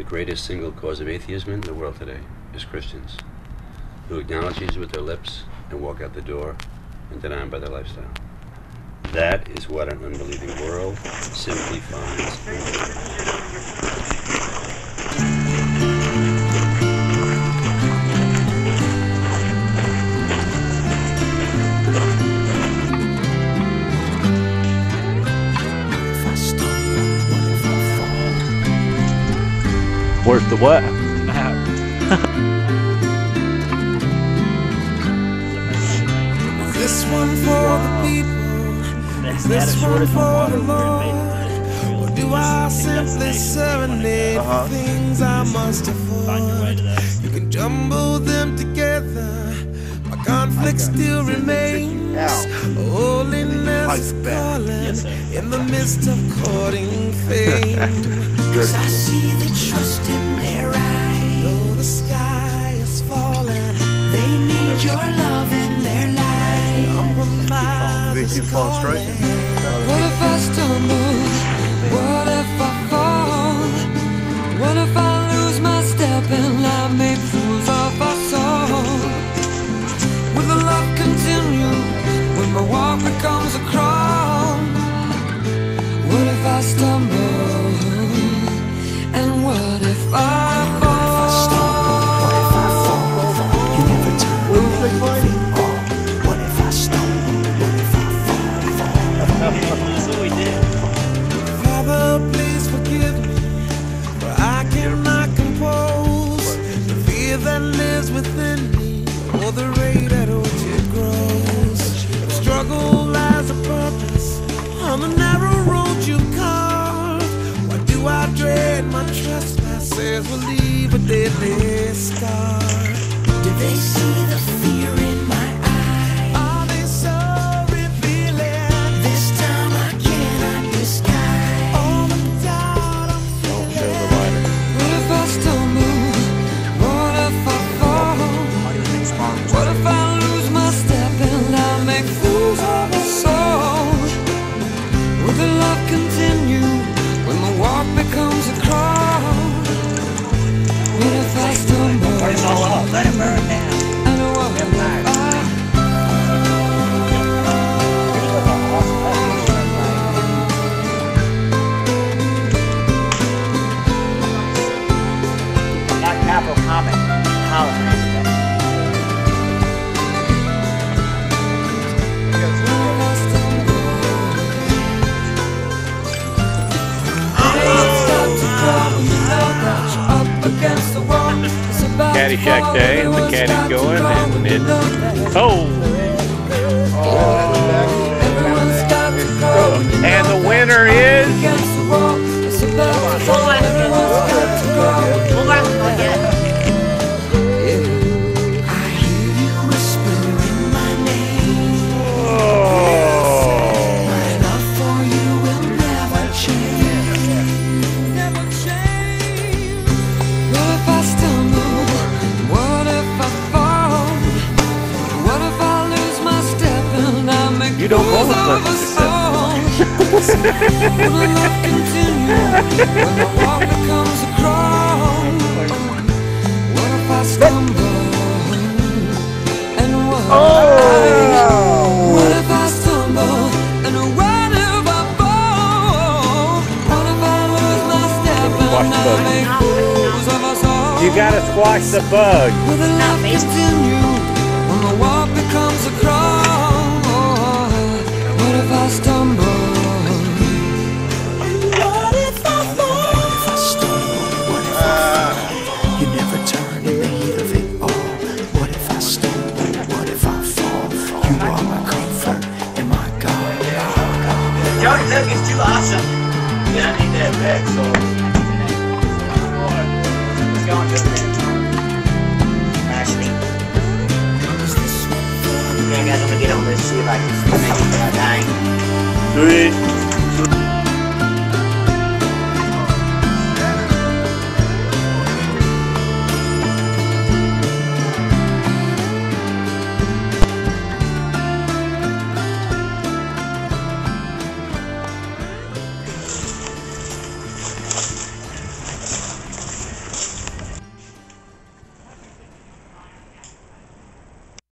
greatest single cause of atheism in the world today is Christians, who acknowledge Jesus with their lips and walk out the door and deny him by their lifestyle. That is what an unbelieving world simply finds unbelievable. Where's the what? This one for the people, this one for the Lord, or do I simply serenade the things I must avoid? You can jumble them together, my conflict still remains. Holiness is calling in the midst of courting fame. Cause I see the trust in their eyes. Though the sky is falling, they need your love in their life. Compromise is calling. What if I stumble? What if I fall? What if I lose my step and I make fools of us all? Will the love continue when my walk becomes a crawl? What if I stumble? And what if I fall? What if I fall? You never turn anything off. What if I stumble? What if I fall? That's what we did. Father, please forgive me, for I cannot compose the fear that lives within me, or the rate at which it grows. The struggle lies a purpose on the narrow road you carved. Why do I dread my trespasses will leave a deadly scar? Do they see the fear in my eyes? Are they so revealing? This time I cannot disguise all the doubt I'm feeling. What if I stumble? What if I fall? What if I lose my step and I make fools of us all? Will the love continue when my walk becomes a crawl? What if I stumble? Burn it all up. Let it burn down. And what if Not capital comment. Hologram. Caddyshack day, and the caddy's going, and it's and the winner is you don't roll the Will the love continue when my walk becomes a crawl? What if I stumble? And what if I stumble? And what if I fall? What if I lose my step and I make fools of us all? You gotta squash the bug. Will the love continue when my walk becomes a crawl? What if I stumble? What if I fall? What if I stumble? What if I fall? You never turn in the heat of it all. What if I stumble? What if I fall? You are my comfort and my God. Johnny Duck is too awesome. Yeah, I need that back, so. Let's go on to it. Actually. Okay, guys, I'm gonna get on this, see if I can make it without dying. Do it.